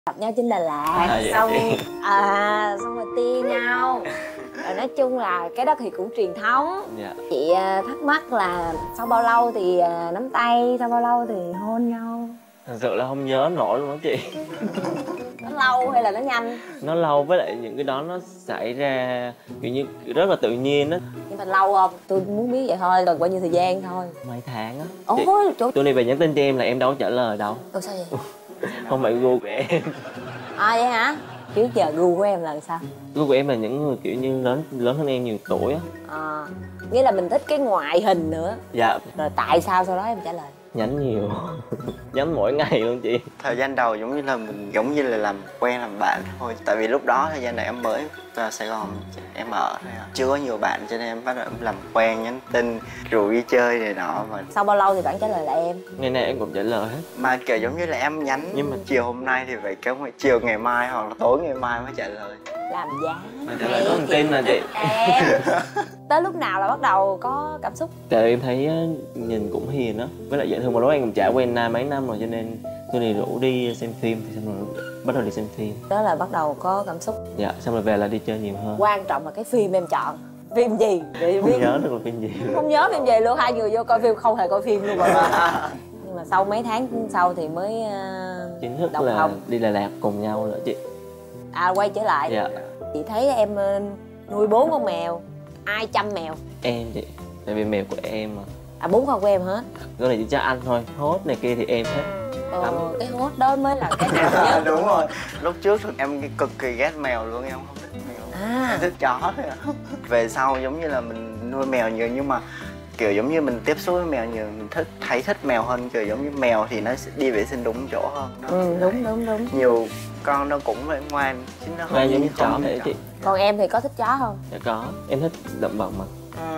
Gặp nhau trên Đà Lạt, xong rồi tia nhau. Rồi nói chung là cái đó thì cũng truyền thống. Chị thắc mắc là sau bao lâu thì nắm tay, sau bao lâu thì hôn nhau? Thật sự là không nhớ nổi luôn đó chị. Nó lâu hay là nó nhanh? Nó lâu, với lại những cái đó nó xảy ra kiểu như rất là tự nhiên đó. Nhưng mà lâu không? Tôi muốn biết vậy thôi, cần bao nhiêu thời gian thôi. Mấy tháng á. Ôi trời. Tôi này về nhắn tin cho em là em đâu có trả lời đâu. Ủa sao vậy? Không phải gu của em. À vậy hả? Trước giờ gu của em là sao? Gu của em là những người kiểu như lớn hơn em nhiều tuổi á. Nghĩa là mình thích cái ngoại hình nữa. Dạ. Rồi tại sao sau đó em trả lời? Nhắn nhiều. Nhắn mỗi ngày luôn chị. Thời gian đầu giống như là mình làm quen làm bạn thôi. Tại vì lúc đó thời gian này em mới vào Sài Gòn, em ở thôi à. Chưa có nhiều bạn cho nên em bắt đầu em làm quen, nhắn tin, rủ đi chơi này nọ mà. Sau bao lâu thì bạn trả lời là em? Ngày nào em cũng trả lời hết. Mà kiểu giống như là em nhắn nhưng mà chiều hôm nay thì phải kéo chiều ngày mai hoặc là tối ngày mai mới trả lời. Làm giá. Mà trả lời có thông tin là chị. Em. Tới lúc nào là bắt đầu có cảm xúc? Tại em thấy nhìn cũng hiền á, với lại dễ thương, mà lúc em cũng trải quen mấy năm rồi cho nên tôi này rủ đi xem phim thì xong rồi bắt đầu đi xem phim. Đó là bắt đầu có cảm xúc. Dạ, xong rồi về là đi chơi nhiều hơn. Quan trọng là cái phim em chọn. Phim gì? Để biết. Không nhớ được là phim gì. Không nhớ phim gì luôn, hai người vô coi phim không hề coi phim luôn rồi. Nhưng mà sau mấy tháng sau thì mới chính thức là đi Đà Lạt cùng nhau nữa chị. À quay trở lại. Dạ. Chị thấy em nuôi 4 con mèo. Ai chăm mèo? Em chị. Tại vì mèo của em mà. À 4 con của em hết. Cái này chỉ cho anh thôi, hốt này kia thì em hết. Cái hốt đó mới là cái nào nhất. Đúng rồi. Lúc trước em cực kỳ ghét mèo luôn, em không thích mèo. Em thích chó thôi à. Về sau giống như là mình nuôi mèo nhiều nhưng mà kiểu giống như mình tiếp xúc với mèo nhiều, mình thấy thích mèo hơn. Kiểu giống như mèo thì nó sẽ đi vệ sinh đúng chỗ hơn đó. Đúng. Nhiều con nó cũng phải ngoan chứ nó không giống như chó vậy chị. Còn em thì có thích chó không? Dạ có, em thích động vật mà.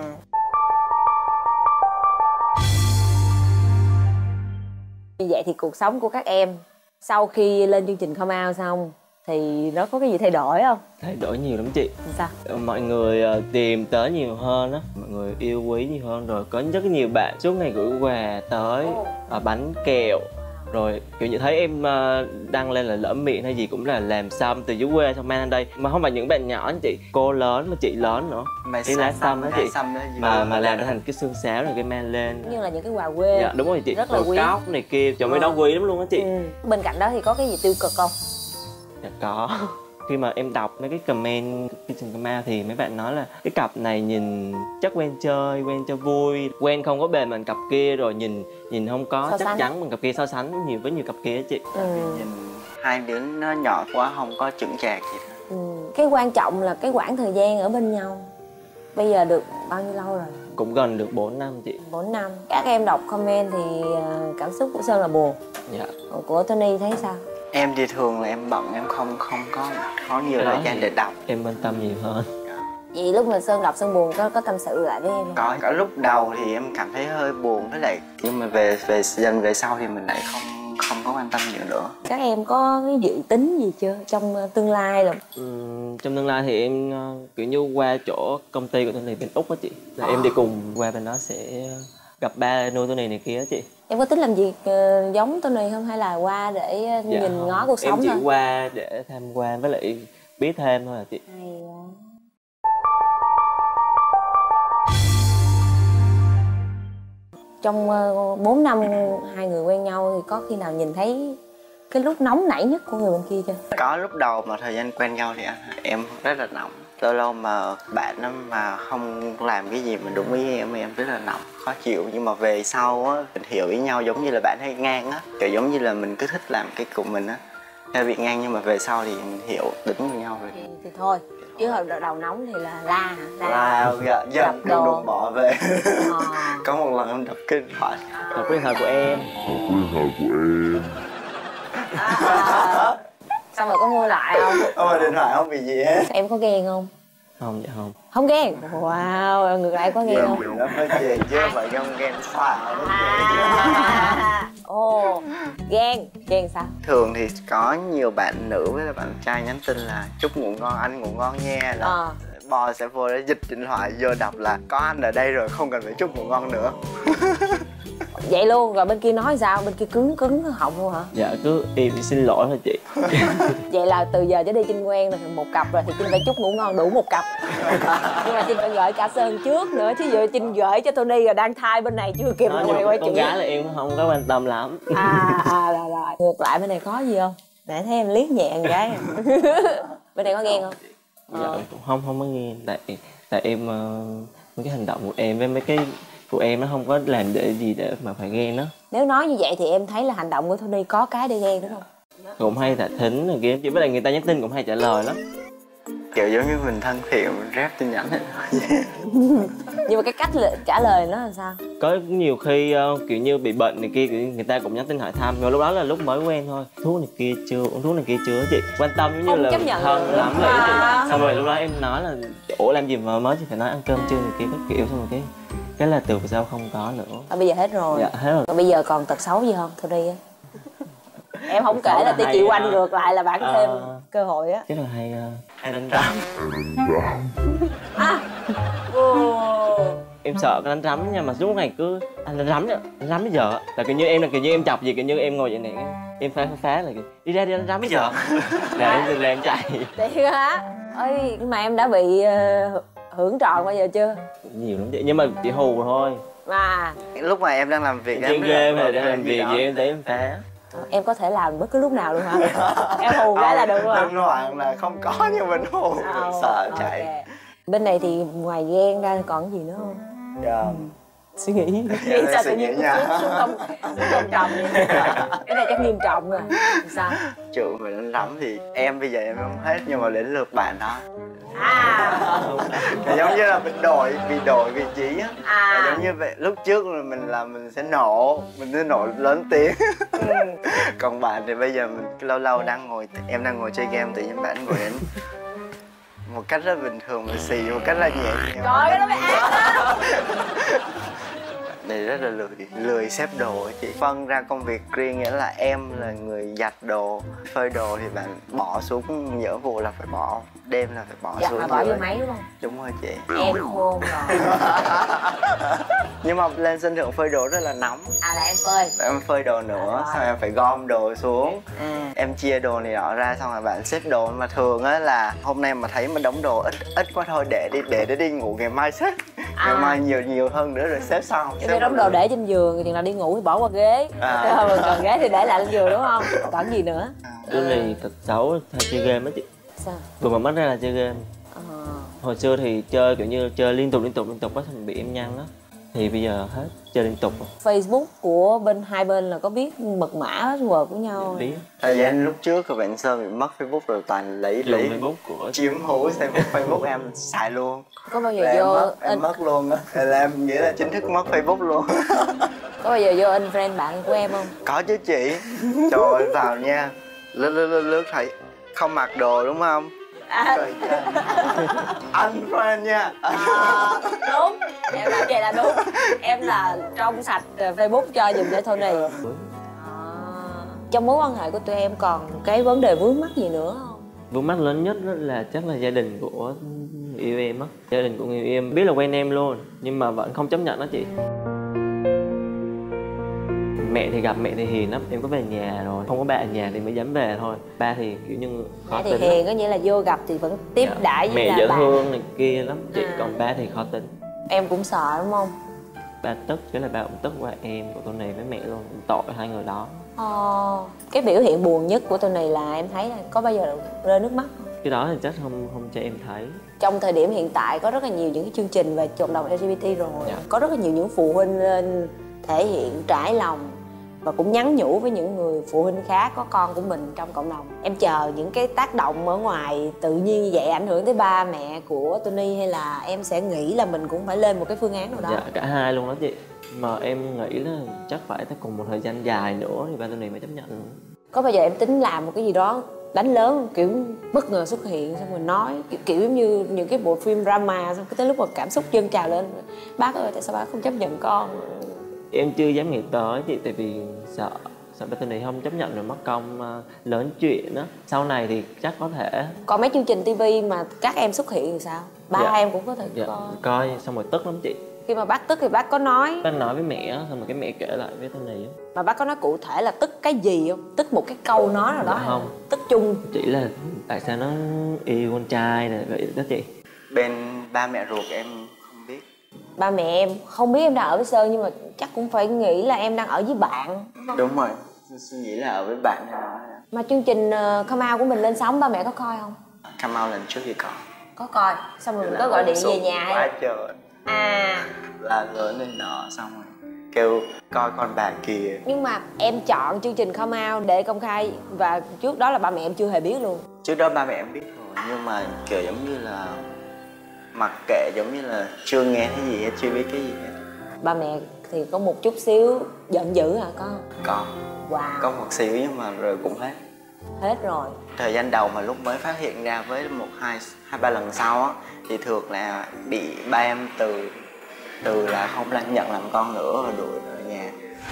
Như vậy thì cuộc sống của các em sau khi lên chương trình Come Out xong thì nó có cái gì thay đổi không? Thay đổi nhiều lắm chị. Sao? Mọi người tìm tới nhiều hơn á, mọi người yêu quý nhiều hơn, rồi có rất nhiều bạn suốt ngày gửi quà tới, bánh kẹo. Rồi kiểu như thấy em đăng lên là lỡ miệng hay gì cũng là làm xong từ dưới quê xong mang lên đây. Mà không phải những bạn nhỏ anh chị, cô lớn mà chị lớn nữa. Cái lá xăm đó chị, mà làm thành cái xương sáo rồi cái mang lên. Như là những cái quà quê. Dạ đúng rồi chị. Rất là quý. Cóc này kia, cho mấy đó quý lắm luôn á chị. Bên cạnh đó thì có cái gì tiêu cực không? Dạ có. Khi mà em đọc mấy cái comment Kitchen Come Out thì mấy bạn nói là cái cặp này nhìn chắc quen cho vui, quen không có bền bằng cặp kia, rồi nhìn không có chắc chắn bằng cặp kia, so sánh nhiều với nhiều cặp kia chị. Nhìn hai đứa nó nhỏ quá, không có chững chạc gì đó. Cái quan trọng là cái quãng thời gian ở bên nhau. Bây giờ được bao nhiêu lâu rồi? Cũng gần được 4 năm chị. 4 năm. Các em đọc comment thì cảm xúc của Sơn là buồn. Dạ. Còn của Tony thấy sao? Em thì thường là em bận, em không có nhiều thời gian để đọc. Em quan tâm nhiều hơn. Vậy lúc mà Sơn đọc Sơn buồn có tâm sự lại với em không? Có lúc đầu thì em cảm thấy hơi buồn, với lại nhưng mà dần về sau thì mình lại không có quan tâm nhiều nữa. Các em có cái dự tính gì chưa trong tương lai rồi? Trong tương lai thì em kiểu như qua chỗ công ty của tôi này bên Úc á chị, là em đi cùng qua bên đó sẽ gặp ba nuôi tôi này kia á chị. Em có tính làm việc giống Tony không, hay là qua để nhìn ngó cuộc sống thôi? Em chỉ qua để tham quan với lại biết thêm thôi à chị. Hay quá. Trong 4 năm hai người quen nhau thì có khi nào nhìn thấy cái lúc nóng nảy nhất của người bên kia chưa? Có lúc đầu mà thời gian quen nhau thì em rất là nóng. Lâu lâu mà bạn nó mà không làm cái gì mà đúng ý em rất là nóng, khó chịu. Nhưng mà về sau á, mình hiểu ý nhau giống như là bạn hay ngang á. Kiểu giống như là mình cứ thích làm cái của mình á, theo việc ngang, nhưng mà về sau thì mình hiểu tính với nhau rồi. Thì thôi, chứ hồi đầu nóng thì là la giận đùng bỏ về. Có một lần em đập cái điện thoại. Đập cái điện thoại của em. Xong rồi có mua lại không? Mà điện thoại không bị gì hết. Em có ghen không? Không, dạ không. Không ghen? Wow, ngược lại có ghen không? Nó phải chê chứ phải không ghen sao. Ồ, ghen sao? Thường thì có nhiều bạn nữ với là bạn trai nhắn tin là chúc ngủ ngon, anh ngủ ngon nha. Bò sẽ vô để dịch điện thoại vô đọc là có anh ở đây rồi, không cần phải chúc ngủ ngon nữa. Vậy luôn, rồi bên kia nói sao? Bên kia cứng họng luôn hả? Dạ cứ im xin lỗi thôi chị. Vậy là từ giờ trở đi Trinh quen là một cặp rồi thì Trinh phải chúc ngủ ngon đủ một cặp. Nhưng mà Trinh phải gửi cả Sơn trước nữa, chứ giờ Trinh gửi cho Tony rồi đang thai bên này chưa kịp quay con chuyện. gái là em không có quan tâm lắm. Rồi. Ngược lại bên này có gì không? Nãy thấy em liếc nhẹ một cái. Bên này có ghen không? Dạ không có ghen, tại em mấy cái hành động của em với mấy cái của em nó không có làm để gì để mà phải ghen đó. Nếu nói như vậy thì em thấy là hành động của Tony có cái để ghen đúng không? Cũng hay thả thính này kia, chỉ với lại người ta nhắn tin cũng hay trả lời lắm. Kiểu giống như mình thân thiện mình rap tin nhắn ấy. Nhưng mà cái cách trả lời nó là sao? Có nhiều khi kiểu như bị bệnh này kia, người ta cũng nhắn tin hỏi thăm, nhưng lúc đó là lúc mới quen thôi. Thuốc này kia chưa, uống thuốc này kia chưa chị, quan tâm giống như là chấp nhận thân lắm vậy chị. Xong rồi lúc đó em nói là ủa làm gì mà mới chỉ phải nói ăn cơm chưa này kia các kiểu, xong rồi cái là từ sau không có nữa. Bây giờ hết rồi. Dạ hết rồi. Còn bây giờ còn tật xấu gì không Tony á? Em không kể là chịu quanh ngược lại là bạn thêm cơ hội á. Chắc là hay đánh rắm. Em sợ cái đánh rắm nha, mà suốt ngày cứ anh đánh rắm bây giờ là kiểu như em chọc gì kiểu như em ngồi vậy này em phá là đi ra đánh rắm bây giờ. Là em chạy. Thiệt hả? Ơi nhưng mà em đã bị hưởng trọn bao giờ chưa? Nhiều lắm chị, nhưng mà chỉ hù thôi. Mà lúc mà em đang làm việc trên game hay đang làm việc gì em thấy em phá. Em có thể làm bất cứ lúc nào luôn hả? Em hù cái là được rồi. Đơn loạn là không có nhưng mình hù sợ chạy. Okay. Bên này thì ngoài ghen ra còn gì nữa không? Dạ. Suy nghĩ sao tự nhiên xuống không trọng vậy? Cái này chắc nghiêm trọng rồi. Sao? Chuyện về đánh rắm thì em bây giờ em không hết, nhưng mà đến lượt bạn đó. Giống như là bị đổi vị trí á. Giống như vậy, lúc trước là mình sẽ nổ lớn tiếng. Còn bạn thì bây giờ mình lâu lâu em đang ngồi chơi game, tự nhiên bạn ngồi đến một cách rất bình thường mà xì một cách là nhẹ nhàng. Trời ơi, nó mới ác đó. Này rất là lười xếp đồ ấy chị. Phân ra công việc riêng, nghĩa là em là người giặt đồ, phơi đồ thì bạn bỏ xuống, nhỡ vụ là phải bỏ, đêm là phải bỏ xuống. Dạ, bỏ vô máy đúng không? Đúng rồi chị. Em khôn rồi. Nhưng mà lên sân thượng phơi đồ rất là nóng. Là em phơi. Em phơi đồ nữa, xong em phải gom đồ xuống. Em chia đồ này nọ ra, xong rồi bạn xếp đồ. Mà thường á là hôm nay mà thấy mà đống đồ ít quá thôi, để đi ngủ, ngày mai xếp. Ngày mai nhiều hơn nữa rồi xếp sau. Cái đống đồ để trên giường, chừng nào đi ngủ thì bỏ qua ghế. Còn ghế thì để lại lên giường đúng không? Còn gì nữa? Cái này thật xấu hay chơi game á chị. Sao? Vừa mà mất ra là chơi game. Hồi xưa thì chơi kiểu như chơi liên tục quá, xong bị em nhăn á. Thì bây giờ hết chơi liên tục rồi. Facebook của hai bên là có biết mật mã password của nhau. Biết. Thời gian lúc trước thì bạn Sơn bị mất Facebook rồi, toàn lấy Facebook của chiếm hữu Facebook em xài luôn. Có bao giờ vô em mất luôn á, là em nghĩ là chính thức mất Facebook luôn. Có bao giờ vô in friend bạn của em không? Có chứ chị. Trời ơi, vào nha, lướt thấy không mặc đồ đúng không? Anh friend nha. Đúng, em làm vậy là đúng. Em là trong sạch Facebook cho dùm cho Tony. Trong mối quan hệ của tụi em còn cái vấn đề vướng mắc gì nữa không? Vướng mắc lớn nhất đó là chắc là gia đình của người yêu em á. Gia đình của người yêu em biết là quen em luôn, nhưng mà vẫn không chấp nhận đó chị. Mẹ thì hiền lắm, em có về nhà rồi, không có ba ở nhà thì mới dám về thôi. Ba thì kiểu như khó tính. Thì hiền có nghĩa là vô gặp thì vẫn tiếp đãi với mẹ dễ thương này kia lắm chị, còn ba thì khó tính. Em cũng sợ đúng không? Ba tức, chứ là ba cũng tức qua em của tôi này với mẹ luôn, tội hai người đó. Cái biểu hiện buồn nhất của tôi này là em thấy là có bao giờ rơi nước mắt không? Cái đó thì chắc không cho em thấy. Trong thời điểm hiện tại có rất là nhiều những cái chương trình về cộng đồng LGBT rồi. Có rất là nhiều những phụ huynh lên thể hiện trải lòng và cũng nhắn nhủ với những người phụ huynh khác có con của mình trong cộng đồng. Em chờ những cái tác động ở ngoài tự nhiên như vậy ảnh hưởng tới ba mẹ của Tony, hay là em sẽ nghĩ là mình cũng phải lên một cái phương án nào đó? Dạ, cả hai luôn đó chị. Mà em nghĩ là chắc phải tới cùng một thời gian dài nữa thì ba Tony mới chấp nhận. Có bao giờ em tính làm một cái gì đó đánh lớn, kiểu bất ngờ xuất hiện xong rồi nói kiểu giống như những cái bộ phim drama, xong cái tới lúc mà cảm xúc dâng trào lên, bác ơi tại sao bác không chấp nhận con? Em chưa dám nghĩ tới chị, tại vì sợ ba Tony không chấp nhận rồi mất công lớn chuyện đó. Sau này thì chắc có thể. Còn mấy chương trình TV mà các em xuất hiện thì sao? Ba em cũng có thể coi xong rồi tức lắm chị. Khi mà bác tức thì bác có nói. Bác nói với mẹ á, xong rồi cái mẹ kể lại với Tony á. Mà bác có nói cụ thể là tức cái gì không? Tức một cái câu nói nào đó Dạ không. Tức chung. Chỉ là tại sao nó yêu con trai này vậy đó chị. Bên ba mẹ ruột em không biết. Ba mẹ em không biết em đang ở với Sơn, nhưng mà chắc cũng phải nghĩ là em đang ở với bạn. Đúng rồi, suy nghĩ là ở với bạn hay nói. Mà chương trình Come Out của mình lên sóng ba mẹ có coi không? Come Out lần trước thì Có coi, xong rồi mình có gọi điện về nhà hay? Quá trời. À, Là lớn này nọ xong rồi kêu coi con bà kìa. nhưng mà em chọn chương trình Come Out để công khai, và trước đó là ba mẹ em chưa hề biết luôn. Trước đó ba mẹ em biết rồi, nhưng mà kiểu giống như là mặc kệ, giống như là chưa nghe thấy gì hết, chưa biết cái gì hết. Ba mẹ thì có một chút xíu giận dữ hả con? Có. Wow. Có một xíu nhưng mà rồi cũng hết. Hết rồi. Thời gian đầu mà lúc mới phát hiện ra, với hai ba lần sau á thì thường là bị ba em từ là không là nhận làm con nữa rồi đuổi ở nhà.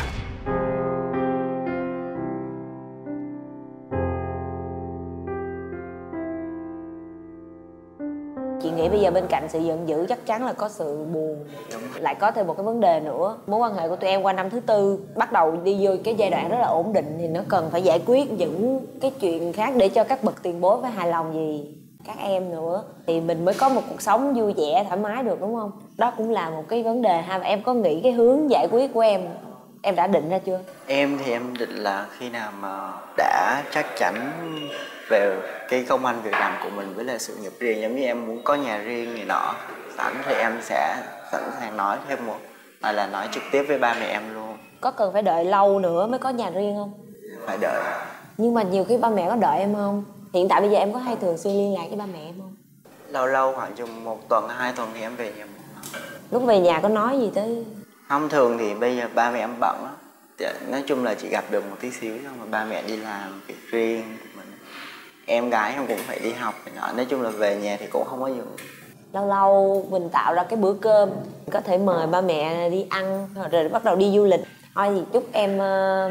Chị nghĩ bây giờ bên cạnh sự giận dữ chắc chắn là có sự buồn. Lại có thêm một cái vấn đề nữa. Mối quan hệ của tụi em qua năm thứ tư bắt đầu đi vô cái giai đoạn rất là ổn định, thì nó cần phải giải quyết những cái chuyện khác để cho các bậc tiền bối phải hài lòng gì các em nữa, thì mình mới có một cuộc sống vui vẻ thoải mái được, đúng không? Đó cũng là một cái vấn đề ha. Và em có nghĩ cái hướng giải quyết của em đã định ra chưa? Em thì em định là khi nào mà đã chắc chắn về cái công ăn việc làm của mình với lại sự nghiệp riêng, giống như em muốn có nhà riêng này nọ sẵn, thì em sẽ sẵn sàng nói thêm một là nói trực tiếp với ba mẹ em luôn. Có cần phải đợi lâu nữa mới có nhà riêng không? Phải đợi. Nhưng mà nhiều khi ba mẹ có đợi em không? Hiện tại bây giờ em có hay thường xuyên liên lạc với ba mẹ em không? Lâu lâu khoảng chừng 1 tuần 2 tuần thì em về nhà một lần. Lúc về nhà có nói gì tới? Không, thường thì bây giờ ba mẹ em bận á, nói chung là chỉ gặp được một tí xíu, xong rồi ba mẹ đi làm việc riêng của mình. Em gái em cũng phải đi học này nọ, nói chung là về nhà thì cũng không có nhiều. Lâu lâu mình tạo ra cái bữa cơm, có thể mời ba mẹ đi ăn rồi bắt đầu đi du lịch. Thôi thì chúc em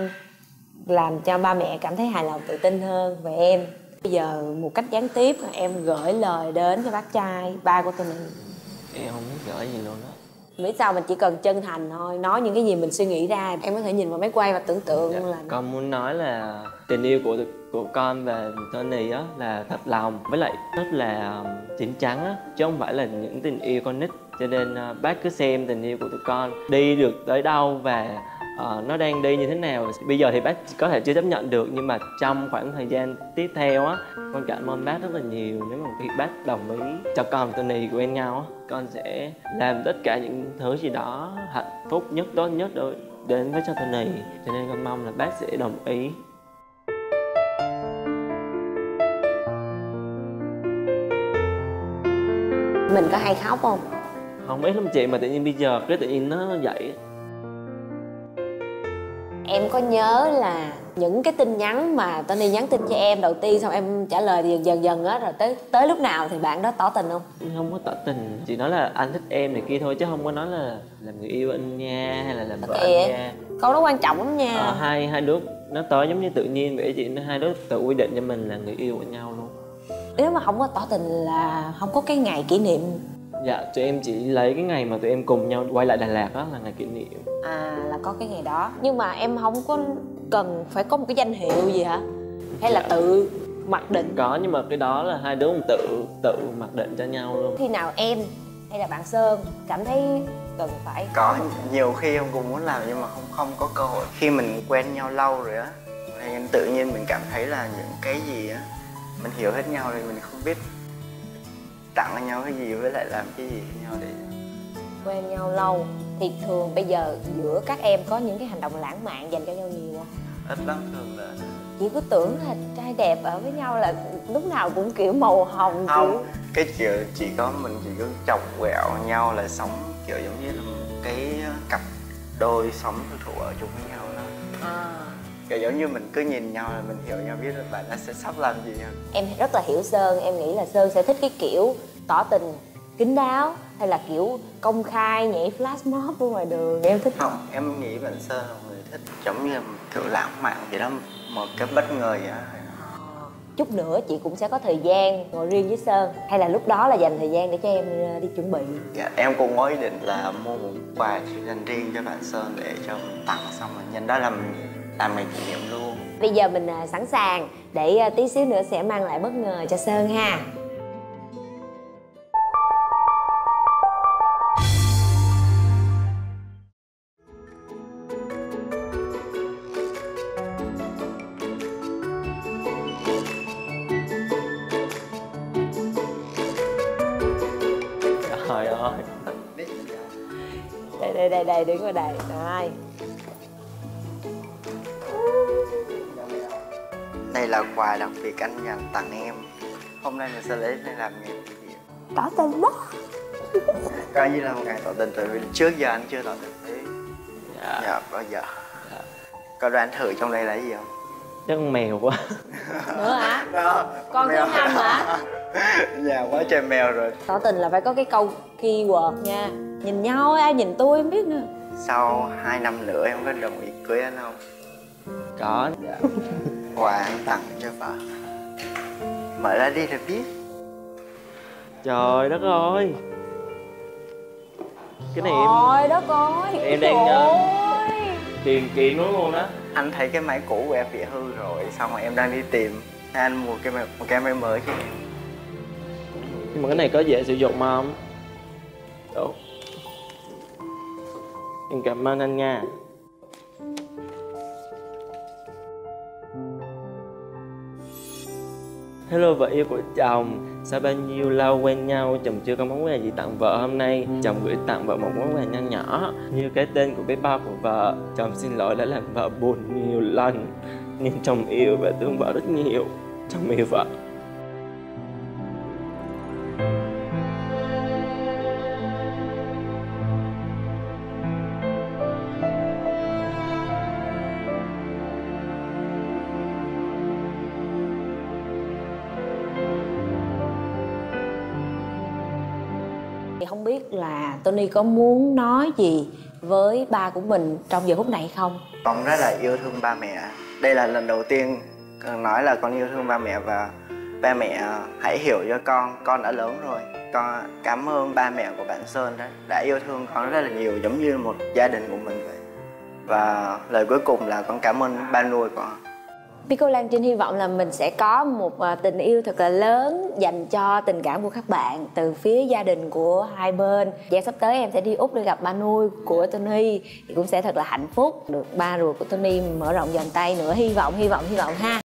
làm cho ba mẹ cảm thấy hài lòng, tự tin hơn về em. Bây giờ một cách gián tiếp em gửi lời đến cho bác trai, ba của tụi mình. Em không biết gửi gì luôn đó. Biết sao, mình chỉ cần chân thành thôi, nói những cái gì mình suy nghĩ ra. Em có thể nhìn vào máy quay và tưởng tượng là con muốn nói là tình yêu của con và Tony á là thật lòng, với lại rất là chín chắn á, chứ không phải là những tình yêu con nít. Cho nên bác cứ xem tình yêu của tụi con đi được tới đâu và nó đang đi như thế nào. Bây giờ thì bác có thể chưa chấp nhận được, nhưng mà trong khoảng thời gian tiếp theo á, con cảm ơn bác rất là nhiều. Nếu mà khi bác đồng ý cho con và Tony quen nhau á, con sẽ làm tất cả những thứ gì đó hạnh phúc nhất, tốt nhất đến với cho Tony. Cho nên con mong là bác sẽ đồng ý. mình có hay khóc không? Không biết lắm chị, mà tự nhiên bây giờ cái tự nhiên nó vậy. Em có nhớ là những cái tin nhắn mà Tony nhắn tin cho em đầu tiên, xong em trả lời thì dần dần á, rồi tới lúc nào thì bạn đó tỏ tình không? Không có tỏ tình, chỉ nói là anh thích em này kia thôi, chứ không có nói là làm người yêu anh nha, hay là làm vợ anh nha. Câu đó quan trọng lắm nha. Hai đứa nó tới giống như tự nhiên vậy chị, hai đứa tự quy định cho mình là người yêu của nhau luôn. Nếu mà không có tỏ tình là không có cái ngày kỷ niệm. Dạ, tụi em chỉ lấy cái ngày mà tụi em cùng nhau quay lại Đà Lạt đó là ngày kỷ niệm. À, là có cái ngày đó. Nhưng mà em không có cần phải có một cái danh hiệu gì hả? Hay là tự mặc định? Có, nhưng mà cái đó là hai đứa mình tự mặc định cho nhau luôn. Khi nào em hay là bạn Sơn cảm thấy cần phải Có nhiều khi em cũng muốn làm nhưng mà không có cơ hội. Khi mình quen nhau lâu rồi á, thì tự nhiên mình cảm thấy là những cái gì á mình hiểu hết nhau rồi, mình không biết tặng cho nhau cái gì với lại làm cái gì với nhau để quen nhau lâu. Thì thường bây giờ giữa các em có những cái hành động lãng mạn dành cho nhau nhiều không? ít lắm. Thường là Chị cứ tưởng là trai đẹp ở với nhau là lúc nào cũng kiểu màu hồng. không, kiểu... cái kiểu chỉ có chọc ghẹo nhau là sống kiểu giống như là một cái cặp đôi sống thủ ở chung với nhau đó. Kiểu giống như mình cứ nhìn nhau là mình hiểu nhau, biết là bạn ấy sẽ sắp làm gì hơn. Em rất là hiểu Sơn, em nghĩ là Sơn sẽ thích cái kiểu tỏ tình kín đáo hay là kiểu công khai nhảy flash mob ở ngoài đường. Em thích không? Em nghĩ bạn Sơn là người thích giống như là kiểu lãng mạn gì đó, một cái bất ngờ vậy đó. chút nữa chị cũng sẽ có thời gian ngồi riêng với Sơn, hay là lúc đó là dành thời gian để cho em đi chuẩn bị? Dạ, em cũng có ý định là mua một quà dành riêng cho bạn Sơn để cho mình tặng, xong rồi nhân đó làm ngày kỷ niệm luôn. Bây giờ mình sẵn sàng để tí xíu nữa sẽ mang lại bất ngờ cho Sơn ha. Trời ơi. Đây đứng vào đây. Rồi. Đây là quà đặc biệt anh dành tặng em. Hôm nay mình sẽ lấy đây làm ngày kỷ niệm. Tỏ tình đó. Coi như là một ngày tỏ tình, tại vì trước giờ anh chưa tỏ tình với. Dạ, bao giờ. Dạ. Có đoán thử trong đây là gì không? Chắc con mèo quá. Nữa hả? Đó, Con thứ 5 hả? Dạ, quá trời mèo rồi. Tỏ tình là phải có cái câu keyword nha. Nhìn nhau ai nhìn tôi em biết nữa. Sau 2 năm nữa em có đồng ý cưới anh không? Có. Dạ. Quà anh tặng cho vợ. Mở ra đi rồi biết. Trời đất ơi. Cái này Trời đất ơi. em đang tìm kiếm nó luôn đó. Anh thấy cái máy cũ của em bị hư rồi, xong rồi em đang đi tìm. Thế anh mua một cái máy mới cho em. Nhưng mà cái này có dễ sử dụng không? Đúng. Em cảm ơn anh nha. Hello vợ yêu của chồng. Sau bao nhiêu lâu quen nhau, chồng chưa có món quà gì tặng vợ. Hôm nay chồng gửi tặng vợ một món quà nho nhỏ như cái tên của bé Bo của vợ. Chồng xin lỗi đã làm vợ buồn nhiều lần, nhưng chồng yêu và thương vợ rất nhiều. Chồng yêu vợ. Thì không biết là Tony có muốn nói gì với ba của mình trong giờ phút này không? Con rất là yêu thương ba mẹ. Đây là lần đầu tiên con nói là con yêu thương ba mẹ, và ba mẹ hãy hiểu cho con đã lớn rồi. Con cảm ơn ba mẹ của bạn Sơn đã yêu thương con rất là nhiều, giống như một gia đình của mình vậy. Và lời cuối cùng là con cảm ơn ba nuôi con. Pico Lan Trinh hy vọng là mình sẽ có một tình yêu thật là lớn dành cho tình cảm của các bạn từ phía gia đình của hai bên. Và sắp tới em sẽ đi Úc để gặp ba nuôi của Tony, thì cũng sẽ thật là hạnh phúc được ba ruột của Tony mở rộng vòng tay nữa. Hy vọng ha.